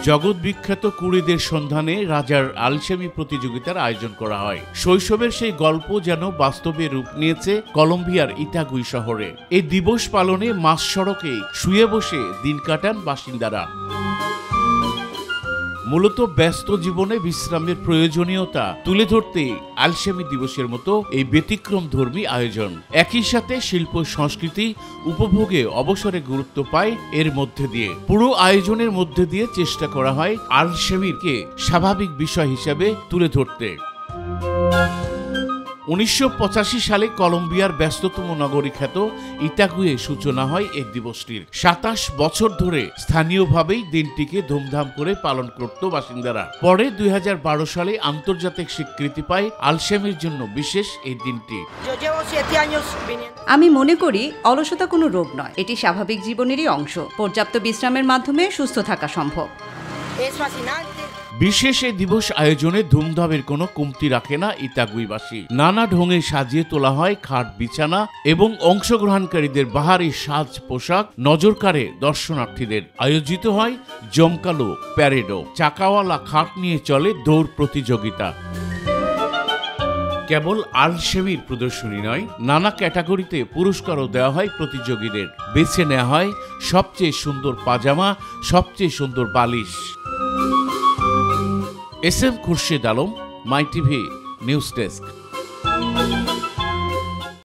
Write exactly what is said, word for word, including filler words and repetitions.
জগৎ বিখ্যাত কুড়িদের সন্ধানে রাজার আলসেমি প্রতিযোগিতার আয়োজন করা হয়। শৈশবের সেই গল্প যেন বাস্তবে রূপ নিয়েছে কলম্বিয়ার ইতাগুই শহরে। এই দিবস পালনে মাস সড়কে শুয়ে বসে দিন কাটান বাসিন্দারা। মূলত ব্যস্ত জীবনে বিশ্রামের প্রয়োজনীয়তা তুলে ধরতে আলসেমি দিবসের মতো এই ব্যতিক্রম ধর্মী আয়োজন। একই সাথে শিল্প সংস্কৃতি উপভোগে অবসরে গুরুত্ব পায় এর মধ্যে দিয়ে। পুরো আয়োজনের মধ্যে দিয়ে চেষ্টা করা হয় আলসেমিকে স্বাভাবিক বিষয় হিসেবে তুলে ধরতে। উনিশশো পঁচাশি সালে কলম্বিয়ার ব্যস্ততম নগরী খ্যাত ইতাগুয়ে সূচনা হয় এই দিবসটির। সাতাশ বছর ধরে স্থানীয়ভাবেই দিনটিকে ধুমধাম করে পালন করত বাসিন্দারা। পরে দুই হাজার বারো সালে আন্তর্জাতিক স্বীকৃতি পায় আলসেমির জন্য বিশেষ এই দিনটি। আমি মনে করি অলসতা কোনো রোগ নয়, এটি স্বাভাবিক জীবনেরই অংশ। পর্যাপ্ত বিশ্রামের মাধ্যমে সুস্থ থাকা সম্ভব। বিশেষ এই দিবস আয়োজনে ধুমধামের কোনো কমতি রাখে না ইতাগুইবাসী। নানা ঢঙে সাজিয়ে তোলা হয় খাট বিছানা এবং অংশগ্রহণকারীদের বাহারি সাজ পোশাক নজর কাড়ে দর্শনার্থীদের। আয়োজিত হয় জমকালো প্যারেডও। চাকাওয়ালা খাট নিয়ে চলে দৌড় প্রতিযোগিতা। কেবল আলসেমির প্রদর্শনী নয়, নানা ক্যাটাগরিতে পুরস্কারও দেওয়া হয় প্রতিযোগীদের। বেছে নেওয়া হয় সবচেয়ে সুন্দর পাজামা, সবচেয়ে সুন্দর বালিশ। S M Khurshed Alam, My TV News desk.